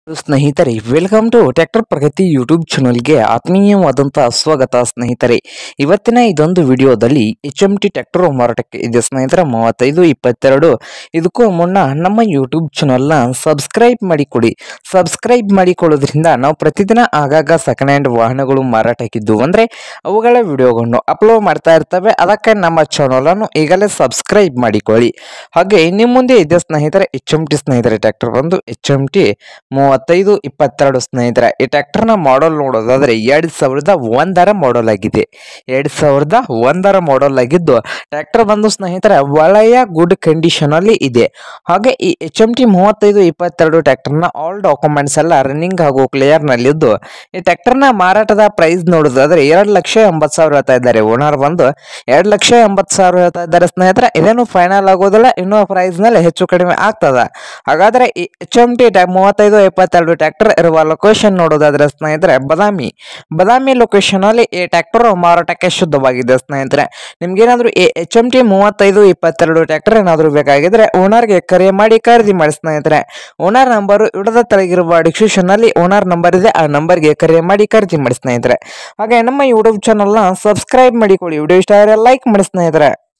ಸ್ನೇಹಿತರೆ welcome to tractor Pragati YouTube ಚಾನಲ್ಗೆ ಆತ್ಮೀಯವಾದಂತಹ ಸ್ವಾಗತ ಸ್ನೇಹಿತರೆ. ಇವತ್ತಿನ ಇದೊಂದು ವಿಡಿಯೋದಲ್ಲಿ HMT ಟ್ರ್ಯಾಕ್ಟರ್ ಮಾರಾಟಕ್ಕೆ ಇದೆ ಸ್ನೇಹಿತರೆ. 3522 ಇದಕ್ಕೂ ಮುನ್ನ ನಮ್ಮ ಯೂಟ್ಯೂಬ್ ಚಾನಲ್ನ ಸಬ್ಸ್ಕ್ರೈಬ್ ಮಾಡಿಕೊಡಿ. ಸಬ್ಸ್ಕ್ರೈಬ್ ಮಾಡಿಕೊಳ್ಳೋದ್ರಿಂದ ನಾವು ಪ್ರತಿದಿನ ಆಗಾಗ ಸೆಕೆಂಡ್ ಹ್ಯಾಂಡ್ ವಾಹನಗಳು ಮಾರಾಟಕ್ಕಿದ್ದು ಅಂದರೆ ಅವುಗಳ ವಿಡಿಯೋಗಳನ್ನು ಅಪ್ಲೋಡ್ ಮಾಡ್ತಾ ಇರ್ತವೆ. ಅದಕ್ಕೆ ನಮ್ಮ ಚಾನಲನ್ನು ಈಗಲೇ ಸಬ್ಸ್ಕ್ರೈಬ್ ಮಾಡಿಕೊಳ್ಳಿ. ಹಾಗೆ ನಿಮ್ಮ ಮುಂದೆ ಇದೆ ಸ್ನೇಹಿತರೆ HMT ಸ್ನೇಹಿತರೆ ಟ್ರ್ಯಾಕ್ಟರ್ ಬಂದು HMT 3522 ಸ್ನೇಹಿತರೆ. ಈ ಟ್ರ್ಯಾಕ್ಟರ್ನ ಮಾಡಲ್ ನೋಡೋದಾದ್ರೆ 2001 ಮಾಡಲ್ ಆಗಿದೆ. 2001 ಮಾಡಲ್ ಆಗಿದ್ದು ಟ್ರ್ಯಾಕ್ಟರ್ ಬಂದು ಸ್ನೇಹಿತರೆ ಒಳ್ಳೆಯ ಗುಡ್ ಕಂಡೀಷನ್ ಅಲ್ಲಿ ಇದೆ. ಹಾಗೆ ಈ HMT 3522 ಟ್ರ್ಯಾಕ್ಟರ್ನ ಆಲ್ ಡಾಕ್ಯುಮೆಂಟ್ಸ್ ಎಲ್ಲ ರನ್ನಿಂಗ್ ಹಾಗೂ ಕ್ಲಿಯರ್ ನಲ್ಲಿದ್ದು ಈ ಟ್ರ್ಯಾಕ್ಟರ್ನ ಮಾರಾಟದ ಪ್ರೈಸ್ ನೋಡೋದಾದ್ರೆ 2,80,000 ಹೇಳ್ತಾ ಇದ್ದಾರೆ. ಓನರ್ ಬಂದು 2,80,000 ಹೇಳ್ತಾ ಇದ್ದಾರೆ ಸ್ನೇಹಿತರೆ. ಇದೇನು ಫೈನಲ್ ಆಗೋದಿಲ್ಲ, ಇನ್ನೂ ಪ್ರೈಸ್ ನಲ್ಲಿ ಹೆಚ್ಚು ಕಡಿಮೆ ಆಗ್ತದ. ಹಾಗಾದ್ರೆ ಈ HMT 3522 ಟ್ರ್ಯಾಕ್ಟರ್ ಇರುವ ಲೊಕೇಶನ್ ನೋಡೋದಾದ್ರೆ ಸ್ನೇಹಿತರೆ ಬದಾಮಿ ಲೊಕೇಶನ್ ಅಲ್ಲಿ ಈ ಟ್ರ್ಯಾಕ್ಟರ್ ಮಾರಾಟಕ್ಕೆ ಶುದ್ಧವಾಗಿದೆ ಸ್ನೇಹಿತರೆ. ನಿಮ್ಗೇನಾದ್ರೂ ಈ HMT 3522 ಟ್ರ್ಯಾಕ್ಟರ್ ಏನಾದ್ರು ಬೇಕಾಗಿದ್ರೆ ಓನರ್ಗೆ ಕರೆ ಮಾಡಿ ಖರೀದಿ ಮಾಡಿ ಸ್ನೇಹಿತರೆ. ಓನರ್ ನಂಬರ್ ಇಡದ ತೆಳಗಿರುವ ಡಿಸ್ಕ್ರಿಪ್ಷನ್ ಅಲ್ಲಿ ಓನರ್ ನಂಬರ್ ಇದೆ, ಆ ನಂಬರ್ಗೆ ಕರೆ ಮಾಡಿ ಖರೀದಿ ಮಾಡಿ ಸ್ನೇಹಿತರೆ. ಹಾಗೆ ನಮ್ಮ ಯೂಟ್ಯೂಬ್ ಚಾನಲ್ನ ಸಬ್ಸ್ಕ್ರೈಬ್ ಮಾಡಿಕೊಳ್ಳಿ. ವಿಡಿಯೋ ಇಷ್ಟ ಆದರೆ ಲೈಕ್ ಮಾಡಿ ಸ್ನೇಹಿತರೆ.